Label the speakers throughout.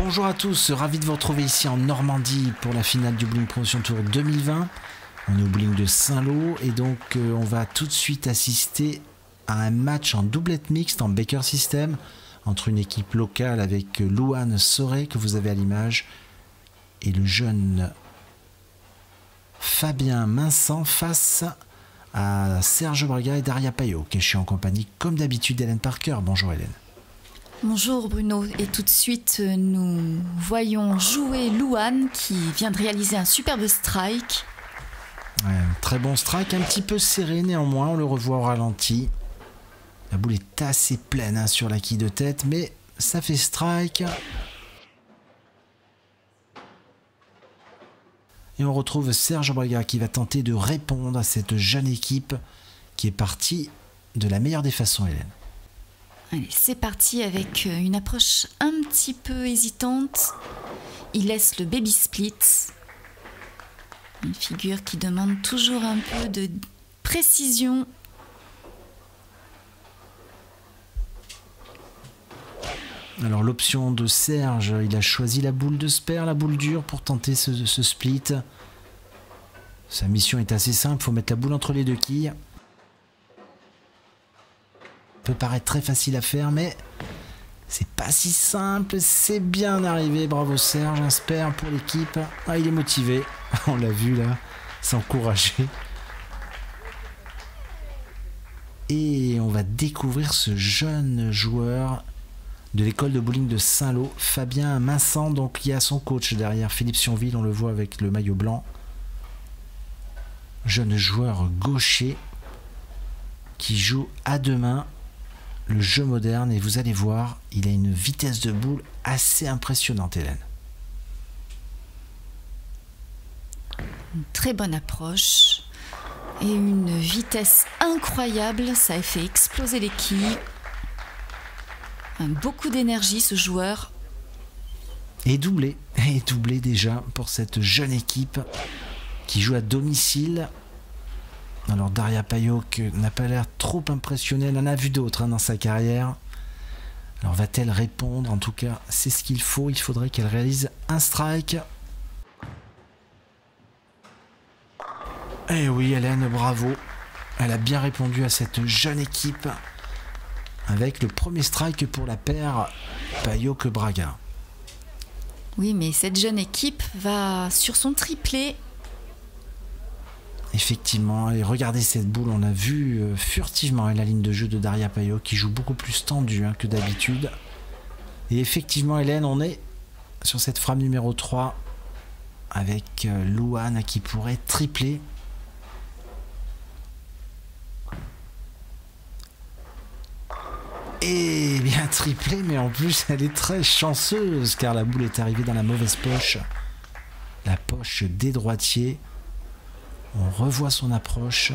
Speaker 1: Bonjour à tous, ravi de vous retrouver ici en Normandie pour la finale du Bowling Promotion Tour 2020. On est au bowling de Saint-Lô et donc on va tout de suite assister à un match en doublette mixte en Baker System entre une équipe locale avec Louane Soré que vous avez à l'image et le jeune Fabien Mincent face à Serge Braga et Daria Payot, qui est chez en compagnie comme d'habitude d'Hélène Parker. Bonjour Hélène.
Speaker 2: Bonjour Bruno, et tout de suite nous voyons jouer Louane qui vient de réaliser un superbe strike.
Speaker 1: Ouais, très bon strike, un petit peu serré néanmoins, on le revoit au ralenti. La boule est assez pleine sur la quille de tête, mais ça fait strike. Et on retrouve Serge Braga qui va tenter de répondre à cette jeune équipe qui est partie de la meilleure des façons, Hélène.
Speaker 2: Allez, c'est parti avec une approche un petit peu hésitante. Il laisse le baby split. Une figure qui demande toujours un peu de précision.
Speaker 1: Alors l'option de Serge, il a choisi la boule de Sper, la boule dure pour tenter ce split. Sa mission est assez simple, il faut mettre la boule entre les deux quilles. Peut paraître très facile à faire, mais c'est pas si simple. C'est bien arrivé, bravo Serge, un Sper pour l'équipe. Ah, il est motivé, on l'a vu là, s'encourager. Et on va découvrir ce jeune joueur de l'école de bowling de Saint-Lô, Fabien Mincent, donc il y a son coach derrière, Philippe Sionville, on le voit avec le maillot blanc. Jeune joueur gaucher qui joue à deux mains le jeu moderne, et vous allez voir, il a une vitesse de boule assez impressionnante, Hélène.
Speaker 2: Une très bonne approche et une vitesse incroyable, ça a fait exploser les quilles. Beaucoup d'énergie ce joueur.
Speaker 1: Et doublé déjà pour cette jeune équipe qui joue à domicile. Alors Daria Payot n'a pas l'air trop impressionnée, elle en a vu d'autres dans sa carrière. Alors va-t-elle répondre? En tout cas, c'est ce qu'il faut, il faudrait qu'elle réalise un strike. Eh oui Hélène, bravo. Elle a bien répondu à cette jeune équipe avec le premier strike pour la paire Payot-Braga.
Speaker 2: Oui, mais cette jeune équipe va sur son triplé.
Speaker 1: Effectivement, et regardez cette boule, on a vu furtivement la ligne de jeu de Daria Payot qui joue beaucoup plus tendue que d'habitude. Et effectivement Hélène, on est sur cette frappe numéro 3 avec Louane qui pourrait tripler. Et bien triplé, mais en plus elle est très chanceuse car la boule est arrivée dans la mauvaise poche. La poche des droitiers. On revoit son approche.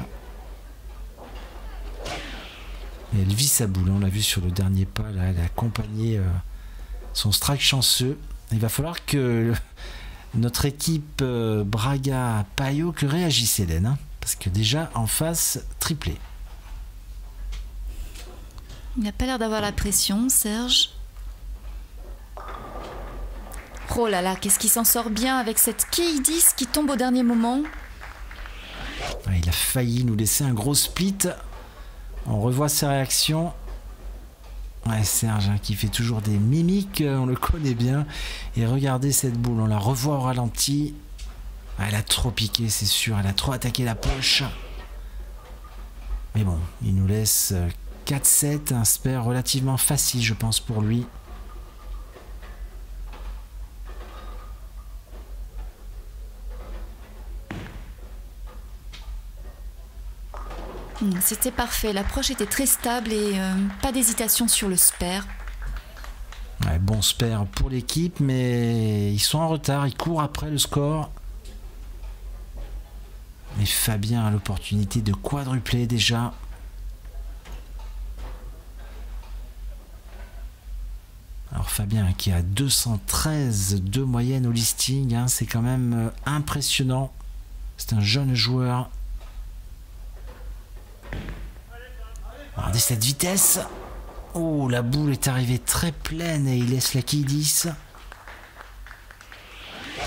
Speaker 1: Et elle vit sa boule, on l'a vu sur le dernier pas, là, elle a accompagné son strike chanceux. Il va falloir que notre équipe Braga-Payot que réagisse Hélène, parce que déjà en face, triplé.
Speaker 2: Il n'a pas l'air d'avoir la pression, Serge. Oh là là, qu'est-ce qu'il s'en sort bien avec cette quille 10 qui tombe au dernier moment.
Speaker 1: Il a failli nous laisser un gros split. On revoit ses réactions. Ouais, Serge qui fait toujours des mimiques, on le connaît bien. Et regardez cette boule, on la revoit au ralenti. Elle a trop piqué, c'est sûr, elle a trop attaqué la poche. Mais bon, il nous laisse 4-7, un Sper relativement facile, je pense, pour lui.
Speaker 2: C'était parfait, l'approche était très stable et pas d'hésitation sur le Sper.
Speaker 1: Ouais, bon Sper pour l'équipe, mais ils sont en retard, ils courent après le score. Mais Fabien a l'opportunité de quadrupler déjà. Alors Fabien qui a 213 de moyenne au listing, c'est quand même impressionnant. C'est un jeune joueur. Regardez cette vitesse. Oh, la boule est arrivée très pleine et il laisse la quille 10.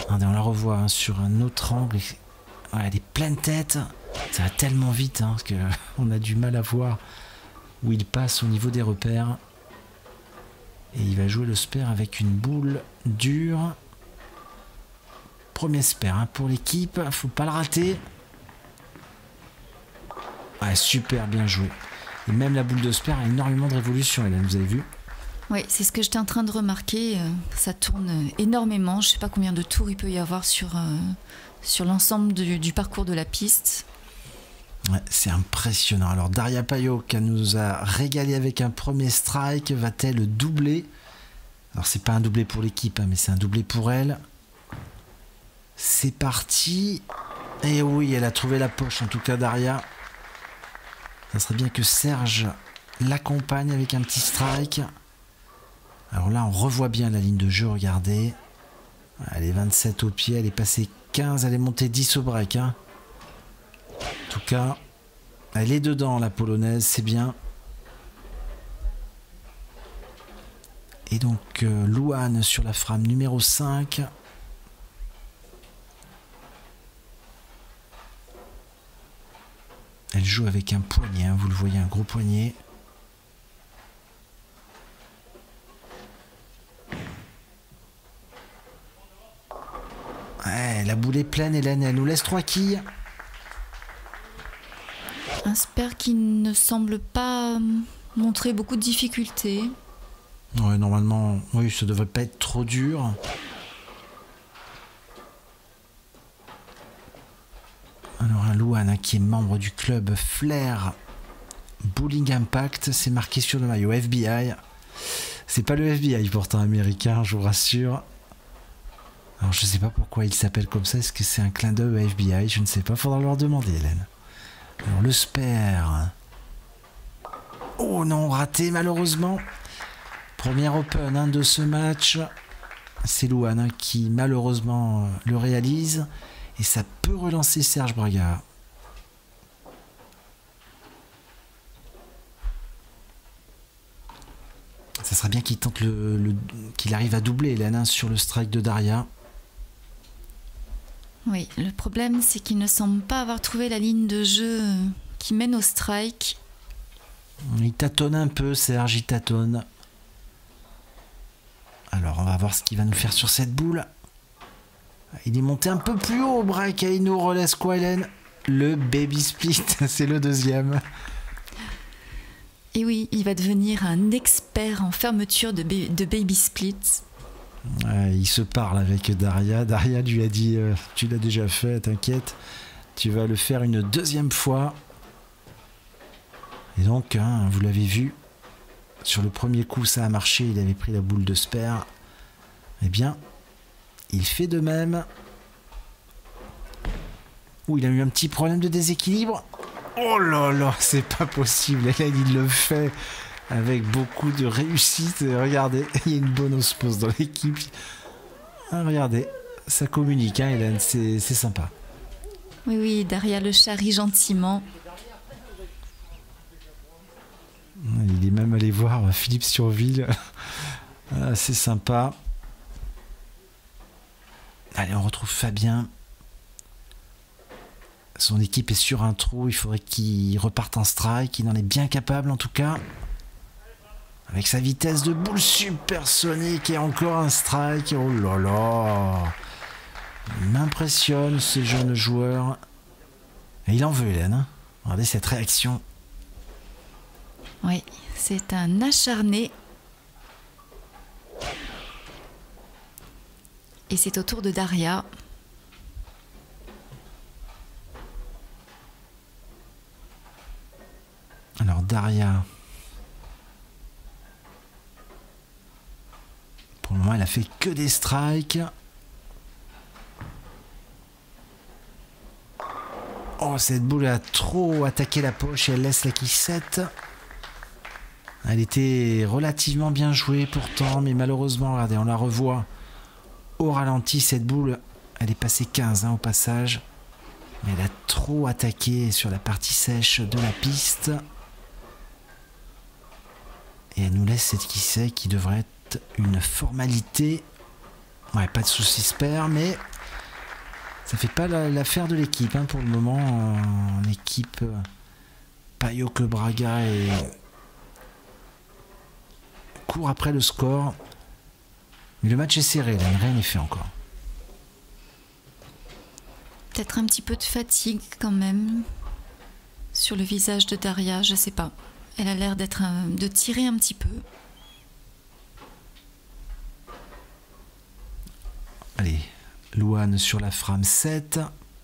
Speaker 1: Regardez, on la revoit hein, sur un autre angle. Ouais, elle est pleine tête. Ça va tellement vite hein, que on a du mal à voir où il passe au niveau des repères. Et il va jouer le spare avec une boule dure. Premier spare hein, pour l'équipe. Faut pas le rater. Ouais, super bien joué. Et même la boule de spare a énormément de révolution, Hélène, vous avez vu?
Speaker 2: Oui, c'est ce que j'étais en train de remarquer. Ça tourne énormément. Je ne sais pas combien de tours il peut y avoir sur l'ensemble du parcours de la piste.
Speaker 1: Ouais, c'est impressionnant. Alors Daria Payot qui nous a régalé avec un premier strike, va-t-elle doubler? Alors c'est pas un doublé pour l'équipe, hein, mais c'est un doublé pour elle. C'est parti. Et oui, elle a trouvé la poche, en tout cas Daria. Ça serait bien que Serge l'accompagne avec un petit strike. Alors là, on revoit bien la ligne de jeu, regardez. Elle est 27 au pied, elle est passée 15, elle est montée 10 au break. Hein. En tout cas, elle est dedans, la polonaise, c'est bien. Et donc, Louane sur la frame numéro 5. Elle joue avec un poignet, hein, vous le voyez, un gros poignet. Ouais, la boule est pleine, Hélène, elle nous laisse 3 quilles.
Speaker 2: Un spare qui ne semble pas montrer beaucoup de difficultés.
Speaker 1: Ouais, normalement, oui, ça devrait pas être trop dur. Alors un Louane hein, qui est membre du club Flair Bowling Impact, c'est marqué sur le maillot FBI. C'est pas le FBI pourtant américain, je vous rassure. Alors je sais pas pourquoi il s'appelle comme ça, est-ce que c'est un clin d'œil à FBI? Je ne sais pas, faudra leur demander Hélène. Alors le spare. Oh non, raté malheureusement. Premier open hein, de ce match. C'est Louane hein, qui malheureusement le réalise. Et ça peut relancer Serge Braga. Ça serait bien qu'il tente qu'il arrive à doubler Hélène hein, sur le strike de Daria.
Speaker 2: Oui, le problème c'est qu'il ne semble pas avoir trouvé la ligne de jeu qui mène au strike.
Speaker 1: Il tâtonne un peu, Serge, il tâtonne. Alors on va voir ce qu'il va nous faire sur cette boule. Il est monté un peu plus haut au break et il nous relaisse quoi, Hélène? Le baby split, c'est le deuxième.
Speaker 2: Et oui, il va devenir un expert en fermeture de baby split.
Speaker 1: Il se parle avec Daria. Daria lui a dit tu l'as déjà fait, t'inquiète, tu vas le faire une deuxième fois. Et donc, hein, vous l'avez vu, sur le premier coup ça a marché, il avait pris la boule de spare. Eh bien, il fait de même. Ouh, il a eu un petit problème de déséquilibre. Oh là là, c'est pas possible. Et là, il le fait avec beaucoup de réussite. Regardez, il y a une bonne osmose dans l'équipe. Ah, regardez, ça communique, hein, Hélène, c'est sympa.
Speaker 2: Oui, oui, Daria le charrie gentiment.
Speaker 1: Il est même allé voir Philippe Surville. Ah, c'est sympa. Allez, on retrouve Fabien. Son équipe est sur un trou. Il faudrait qu'il reparte en strike. Il en est bien capable en tout cas. Avec sa vitesse de boule supersonique et encore un strike. Oh là là. Il m'impressionne ce jeune joueur. Et il en veut, Hélène. Hein. Regardez cette réaction.
Speaker 2: Oui, c'est un acharné. Et c'est au tour de Daria.
Speaker 1: Alors Daria, pour le moment elle a fait que des strikes. Oh, cette boule a trop attaqué la poche et elle laisse la quille 7. Elle était relativement bien jouée pourtant, mais malheureusement, regardez, on la revoit au ralenti, cette boule, elle est passée 15 hein, au passage. Mais elle a trop attaqué sur la partie sèche de la piste. Et elle nous laisse cette quille qui devrait être une formalité. Ouais, pas de soucis spare, mais Ça fait pas l'affaire de l'équipe pour le moment. En équipe, Payot Club Braga et court après le score. Mais le match est serré, là, rien n'est fait encore.
Speaker 2: Peut-être un petit peu de fatigue quand même sur le visage de Daria, je sais pas. Elle a l'air de tirer un petit peu.
Speaker 1: Allez, Louane sur la frame 7.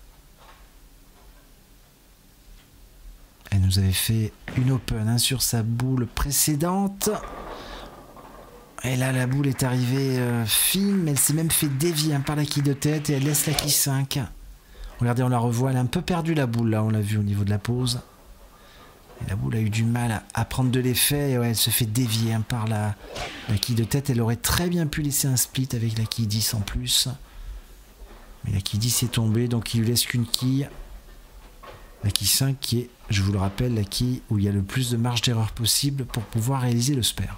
Speaker 1: Elle nous avait fait une open sur sa boule précédente. Et là, la boule est arrivée fine, mais elle s'est même fait dévier par la quille de tête et elle laisse la quille 5. Regardez, on la revoit, elle a un peu perdu la boule, là, on l'a vu au niveau de la pose. Et la boule a eu du mal à prendre de l'effet et ouais, elle se fait dévier par la quille de tête. Elle aurait très bien pu laisser un split avec la quille 10 en plus. Mais la quille 10 est tombée, donc il lui laisse qu'une quille. La quille 5 qui est, je vous le rappelle, la quille où il y a le plus de marge d'erreur possible pour pouvoir réaliser le spare.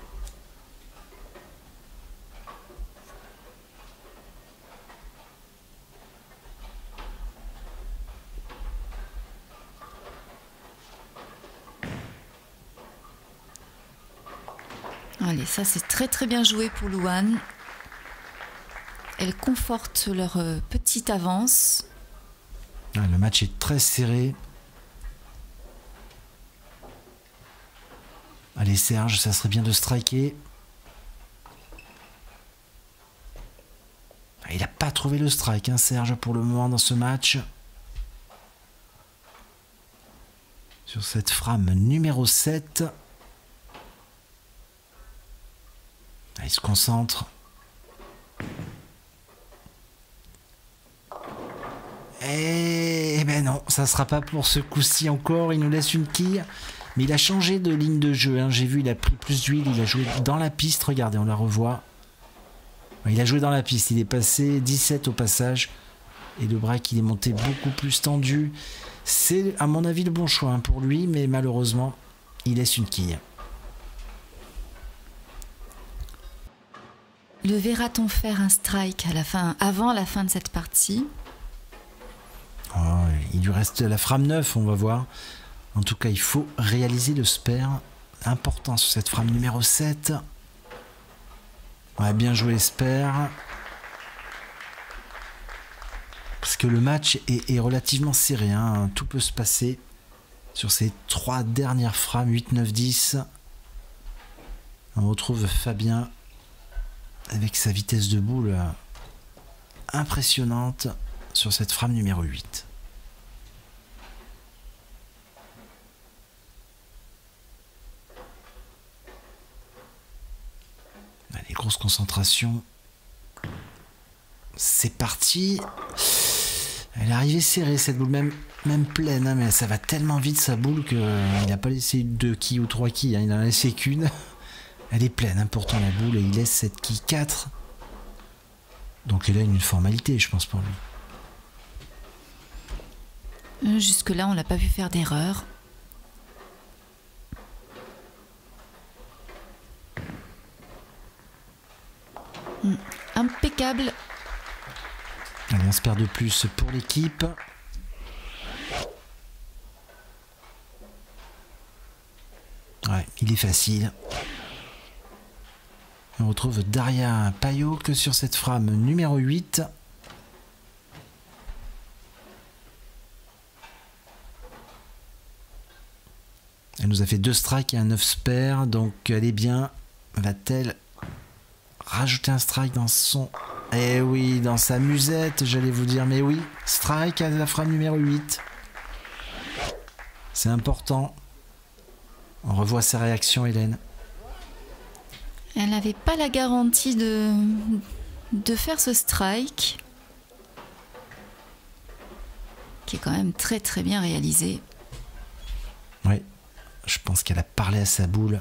Speaker 2: Allez, ça c'est très très bien joué pour Louane. Elle conforte leur petite avance.
Speaker 1: Le match est très serré. Allez Serge, ça serait bien de striker. Il n'a pas trouvé le strike, Serge, pour le moment dans ce match. Sur cette frame numéro 7. Il se concentre. Et ben non, ça sera pas pour ce coup-ci encore. Il nous laisse une quille. Mais il a changé de ligne de jeu. J'ai vu, il a pris plus d'huile. Il a joué dans la piste. Regardez, on la revoit. Il a joué dans la piste. Il est passé 17 au passage. Et le break, il est monté beaucoup plus tendu. C'est, à mon avis, le bon choix pour lui. Mais malheureusement, il laisse une quille.
Speaker 2: Le verra-t-on faire un strike à la fin, avant la fin de cette partie?
Speaker 1: Il lui reste la frame 9, on va voir. En tout cas, il faut réaliser le spare. Important sur cette frame numéro 7. Ouais, bien joué spare. Parce que le match est relativement serré. Tout peut se passer sur ces 3 dernières frames, 8, 9, 10. On retrouve Fabien avec sa vitesse de boule impressionnante sur cette frame numéro 8. Allez, grosse concentration. C'est parti. Elle est arrivée serrée cette boule, même pleine, mais ça va tellement vite sa boule qu'il n'a pas laissé 2 quilles ou 3 quilles, il n'en a laissé qu'une. Elle est pleine pourtant la boule et il laisse cette quille 4. Donc elle a une formalité, je pense, pour
Speaker 2: lui. Jusque-là, on l'a pas vu faire d'erreur. Impeccable.
Speaker 1: Allez, on se perd de plus pour l'équipe. Ouais, il est facile. On retrouve Daria Payot que sur cette frame numéro 8. Elle nous a fait 2 strikes et un 9 spare, donc elle est bien. Va-t-elle rajouter un strike dans son... Eh oui, dans sa musette, j'allais vous dire, mais oui, strike à la frame numéro 8. C'est important. On revoit sa réaction, Hélène.
Speaker 2: Elle n'avait pas la garantie de faire ce strike, qui est quand même très très bien réalisé.
Speaker 1: Oui, je pense qu'elle a parlé à sa boule.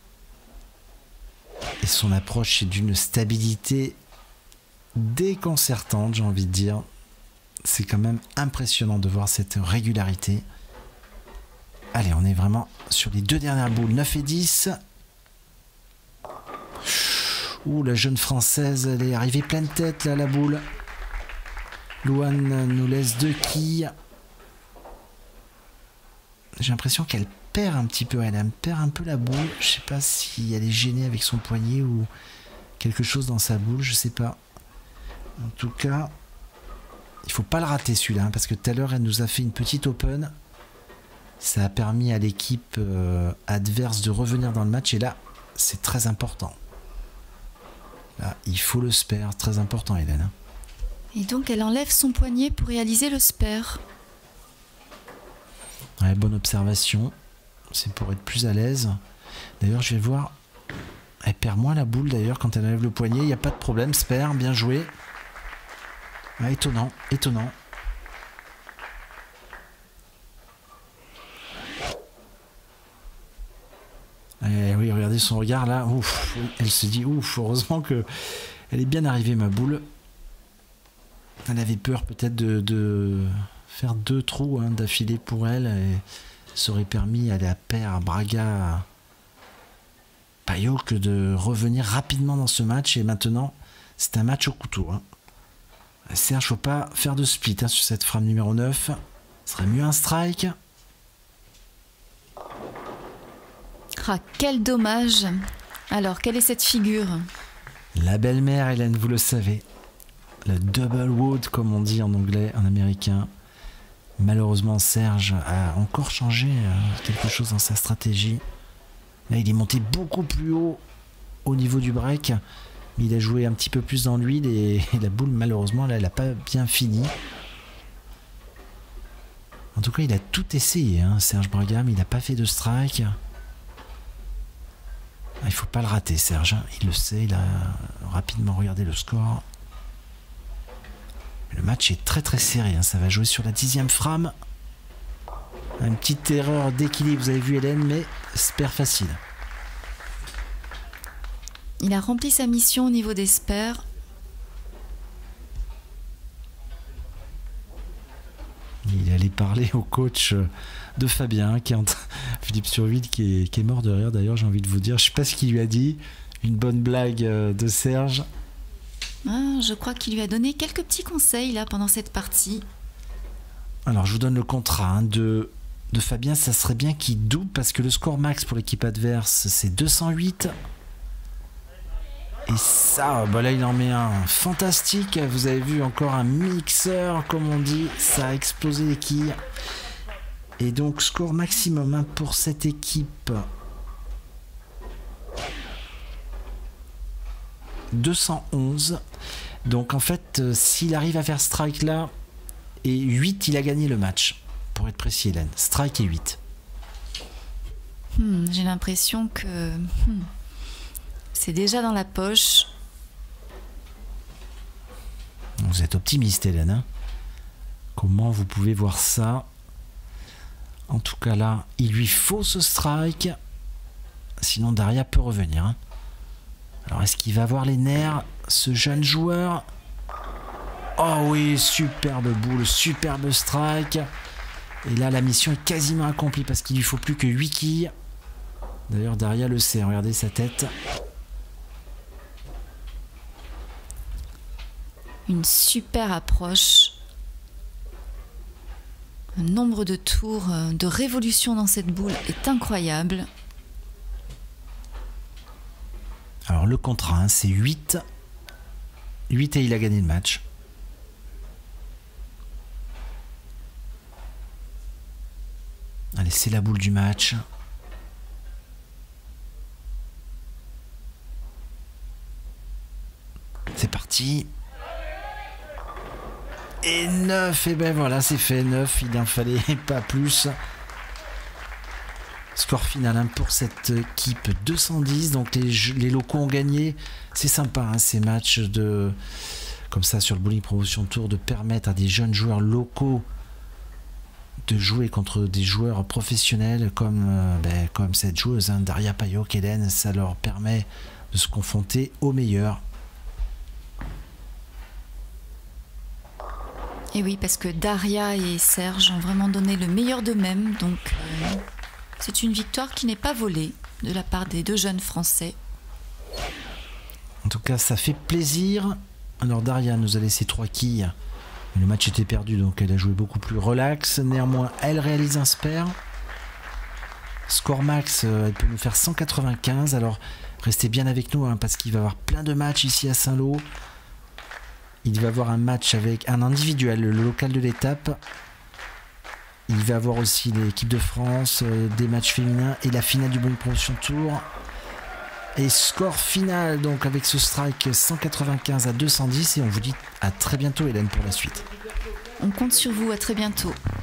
Speaker 1: Et son approche est d'une stabilité déconcertante, j'ai envie de dire. C'est quand même impressionnant de voir cette régularité. Allez, on est vraiment sur les 2 dernières boules, 9 et 10. Ouh, la jeune française, elle est arrivée pleine tête là, la boule. Louane nous laisse 2 quilles. J'ai l'impression qu'elle perd un petit peu, elle perd un peu la boule. Je sais pas si elle est gênée avec son poignet ou quelque chose dans sa boule, je sais pas. En tout cas, il faut pas le rater celui-là, parce que tout à l'heure elle nous a fait une petite open. Ça a permis à l'équipe adverse de revenir dans le match, et là c'est très important. Là, il faut le spare, très important, Hélène.
Speaker 2: Et donc elle enlève son poignet pour réaliser le spare.
Speaker 1: Ouais, bonne observation. C'est pour être plus à l'aise. D'ailleurs, je vais voir. Elle perd moins la boule d'ailleurs quand elle enlève le poignet. Il n'y a pas de problème. Spare, bien joué. Ouais, étonnant, étonnant. Oui, regardez son regard là. Ouf, elle se dit ouf, heureusement que elle est bien arrivée, ma boule. Elle avait peur peut-être de faire 2 trous d'affilée pour elle, et ça aurait permis à la paire Braga Payot que de revenir rapidement dans ce match. Et maintenant c'est un match au couteau. Serge, faut pas faire de split sur cette frame numéro 9. Ce serait mieux un strike.
Speaker 2: Ah, quel dommage. Alors, quelle est cette figure?
Speaker 1: La belle-mère, Hélène, vous le savez. Le double wood, comme on dit en anglais, en américain. Malheureusement, Serge a encore changé quelque chose dans sa stratégie. Là, il est monté beaucoup plus haut au niveau du break, mais il a joué un petit peu plus dans l'huile, et la boule, malheureusement, là, elle n'a pas bien fini. En tout cas, il a tout essayé, Serge Braga, mais il n'a pas fait de strike. Il ne faut pas le rater, Serge. Il le sait, il a rapidement regardé le score. Le match est très très serré, ça va jouer sur la 10e frame. Une petite erreur d'équilibre, vous avez vu, Hélène, mais spare facile.
Speaker 2: Il a rempli sa mission au niveau des spares.
Speaker 1: Il allait parler au coach de Fabien, Philippe Surville, qui est mort de rire d'ailleurs, j'ai envie de vous dire. Je ne sais pas ce qu'il lui a dit. Une bonne blague de Serge.
Speaker 2: Je crois qu'il lui a donné quelques petits conseils là pendant cette partie.
Speaker 1: Alors je vous donne le contrat de Fabien. Ça serait bien qu'il double, parce que le score max pour l'équipe adverse c'est 208. Et ça, là il en met un fantastique. Vous avez vu, encore un mixeur comme on dit. Ça a explosé les quilles. Et donc score maximum pour cette équipe. 211. Donc en fait, s'il arrive à faire strike là et 8, il a gagné le match. Pour être précis, Hélène. Strike et 8.
Speaker 2: J'ai l'impression que c'est déjà dans la poche.
Speaker 1: Vous êtes optimiste, Hélène. Comment vous pouvez voir ça? En tout cas là, il lui faut ce strike. Sinon Daria peut revenir. Alors est-ce qu'il va avoir les nerfs, ce jeune joueur? Oh oui, superbe boule, superbe strike. Et là la mission est quasiment accomplie, parce qu'il lui faut plus que 8 quilles. D'ailleurs Daria le sait, regardez sa tête.
Speaker 2: Une super approche. Le nombre de tours, de révolutions dans cette boule est incroyable.
Speaker 1: Alors le contrat, c'est 8. 8 et il a gagné le match. Allez, c'est la boule du match. C'est parti. Et 9, et ben voilà, c'est fait. 9, il n'en fallait pas plus. Score final pour cette équipe 210. Donc les locaux ont gagné. C'est sympa ces matchs comme ça sur le Bowling Promotion Tour, de permettre à des jeunes joueurs locaux de jouer contre des joueurs professionnels comme cette joueuse, Daria Payot, Hélène. Ça leur permet de se confronter aux meilleurs.
Speaker 2: Et oui, parce que Daria et Serge ont vraiment donné le meilleur d'eux-mêmes. Donc c'est une victoire qui n'est pas volée de la part des 2 jeunes Français.
Speaker 1: En tout cas, ça fait plaisir. Alors Daria nous a laissé 3 quilles Le match était perdu, donc elle a joué beaucoup plus relax. Néanmoins, elle réalise un spare. Score max, elle peut nous faire 195. Alors, restez bien avec nous, hein, parce qu'il va y avoir plein de matchs ici à Saint-Lô. Il va y avoir un match avec un individuel, le local de l'étape. Il va y avoir aussi l'équipe de France, des matchs féminins et la finale du Bonne Promotion Tour. Et score final, donc avec ce strike 195 à 210. Et on vous dit à très bientôt, Hélène, pour la suite.
Speaker 2: On compte sur vous, à très bientôt.